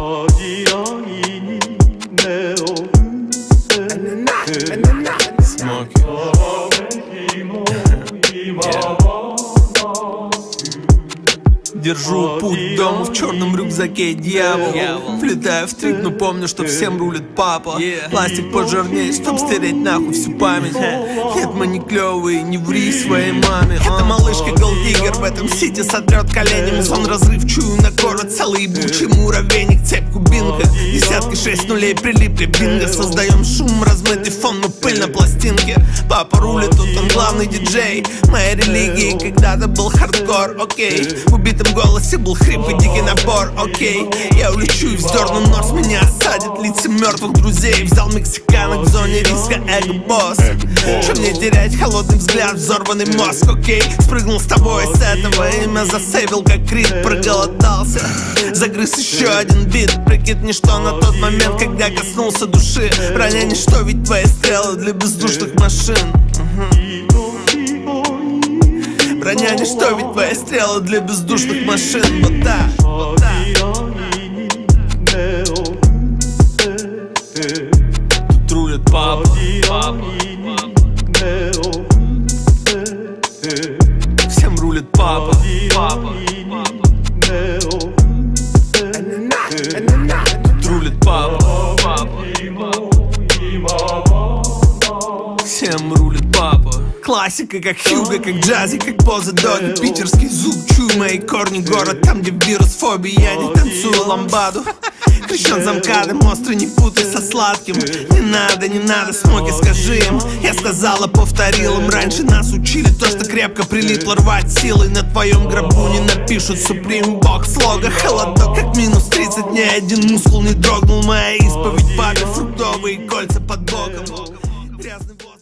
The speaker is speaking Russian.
Держу путь к дому в черном рюкзаке дьявол. Влетаю в трип, но помню, что всем рулит папа. Пластик пожирнее, чтоб стереть нахуй всю память. Нет, мы не клевые, не ври своей маме. Эта малышка голдиггер в этом сити сотрет коленями. Сон разрыв, чую на город целый ебучий муравейник. Цепь кубинка, десятки 6 нулей прилипли, бинго. Создаем шум, размытый фон, но пыль на пластинке. Папа рулит, тут он главный диджей. Моя религия когда-то был хардкор, окей. В убитом голосе был хрип и дикий напор, окей. Я улечу и вздерну нос, меня осадят лица мертвых друзей. Взял мексиканок в зоне риска, эго-босс. Что мне терять, холодный взгляд, взорванный мозг, окей. Спрыгнул с тобой с этого, имя засейвил как Крид. Проголодался, загрыз еще один бит. Прикид ничто на тот момент, когда коснулся души. Броня ничто, ведь твои стрелы для бездушных машин. Броня ничто, ведь твои стрелы для бездушных машин. Вот так, вот так. Тут рулит папа. Всем рулит папа. Тут рулит папа. Всем рулит папа. Классика, как Хьюго, как джази, как поза Доги. Питерский зуб, чую мои корни, город там, где вирус фобии. Я не танцую ламбаду. Крещен замкадом, острый, не путай со сладким. Не надо, смоги, скажи им. Я сказала, повторил им. Раньше нас учили то, что крепко прилипло, рвать силой. На твоем гробу не напишут Supreme Box. Лого холодок, как минус 30. Ни один мускул не дрогнул. Моя исповедь папе, фруктовые кольца под боком. Грязный воздух.